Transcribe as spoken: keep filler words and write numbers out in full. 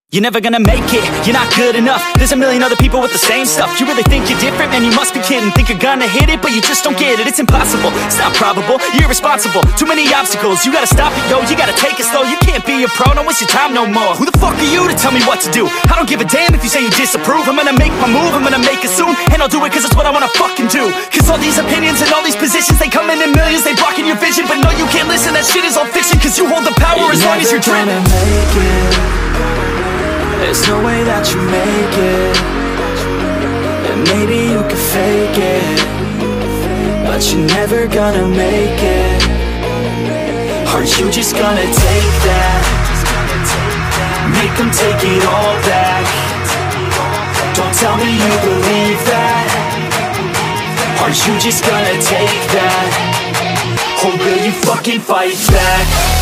You're never gonna make it, you're not good enough. There's a million other people with the same stuff. You really think you're different? Man, you must be kidding. Think you're gonna hit it, but you just don't get it. It's impossible, it's not probable, you're irresponsible. Too many obstacles, you gotta stop it, yo. You gotta take it slow, you can't be a pro. Don't waste your time no more. Who the fuck are you to tell me what to do? I don't give a damn if you say you disapprove. I'm gonna make my move, I'm gonna make it soon. And I'll do it cause it's what I wanna fucking do. Cause all these opinions and all these positions, they come in in millions, they blocking your vision. But no, you can't listen, that shit is all fiction. Cause you hold the power you're as long as you're dreaming. Make it. There's no way that you make it. And maybe you can fake it, but you're never gonna make it. Are you just gonna take that? Make them take it all back. Don't tell me you believe that. Are you just gonna take that? Or will you fucking fight back?